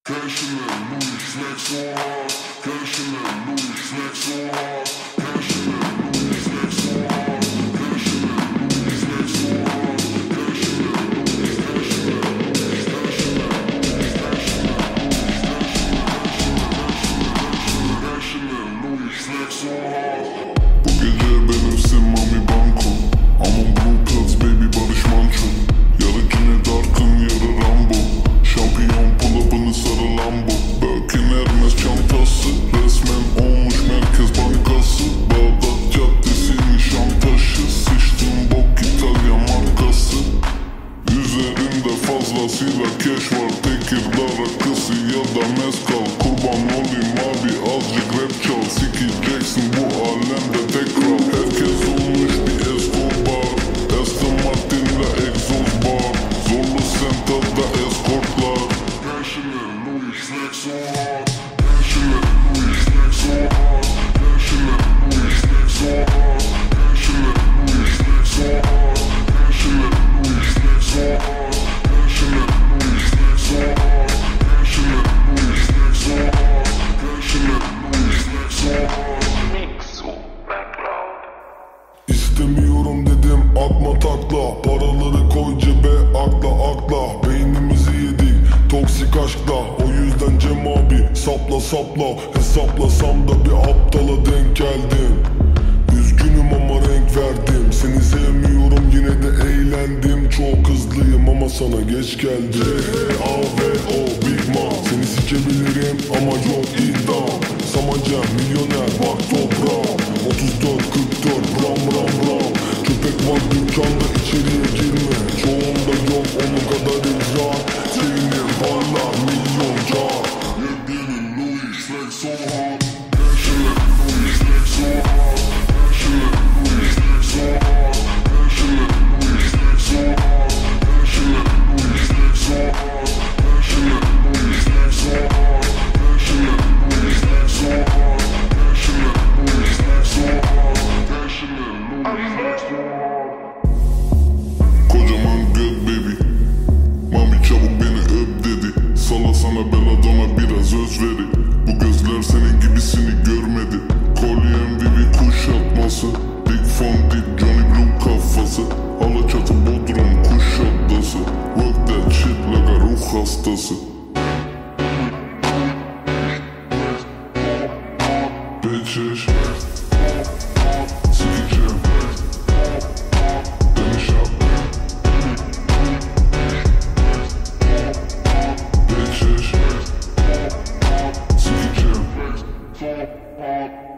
Cashing in Louis flex so hard. Cashing in Louis flex so hard. Cashing in Louis flex so hard. Cashing in Louis flex so hard. Cashing in Louis, cashing in Louis, cashing in Louis, cashing in Louis flex so hard. Bu gece benimsin Mami Banko. I'm on blue pills baby Barış Manço. Yarı Cüneyt Arkın yarı Rambo. Şampiyon pull-up'ını sarı Lambo. Birkin Hermes çantası. Resmen olmuş Merkez Bankası. Bağdat Caddesi Nişantaşı. Sıçtığım bok İtalyan markası. Üzerimde fazlasıyla keş var. Tekirdağ rakısı ya da mezkal. Kurban olayım abi azıcık rap çal. Sikeceksin bu alemde tekrar. Herkes olmuş bir Escobar. Aston Martin'le egzoz bar. Zorlu Center'da eskortlar. Cashing in Louis flex so hard. Cashing in Louis flex so hard. Cashing in Louis flex so hard. Cashing in Louis flex so hard. Cashing in Louis flex so hard. Cashing in Louis flex so hard. Cashing in Louis flex so hard. Cashing in Louis flex so hard. İstemiyorum dedim atma takla. Paraları koy cebe akla akla. Beynimizi yedik toksik aşkla. O yüzden Cem abi sapla sapla. Hesaplasam da bir aptala denk geldim. Üzgünüm ama renk verdim. Seni sevmiyorum yine de eğlendim. Çok hızlıyım ama sana geç geldi. C-A-V-O Big Man. Seni sikebilirim ama yok iddia. Samaca milyoner bak toprağa. 34-44 ram ram ram. Köpek var dükkanda içeriye girme. Çoğunda yok onun kadar icra. Seni varla milyonca. Yediğinin Louis flex so hard. Cashing in Louis flex so hard. Cashing in Louis flex so hard. Cashing in Louis flex so hard. Cashing in Louis flex so hard. Cashing in Louis flex so hard. Cashing in Louis flex so hard. Cashing in Louis flex so hard. Cashing in Louis flex so hard. Kocaman göt baby. Mami çabuk beni öp dedi. Sala sana Belladonna biraz özveri. Bu gözler senin gibisini görmedi. Kolyem Vivi kuşatması. Big Fondip Johnny Blue kafası. Alaçatı Bodrum Kuşadası. Work that shit like a ruh hastası. Bitches sikeceğim. Beni şap. Bitches sikeceğim.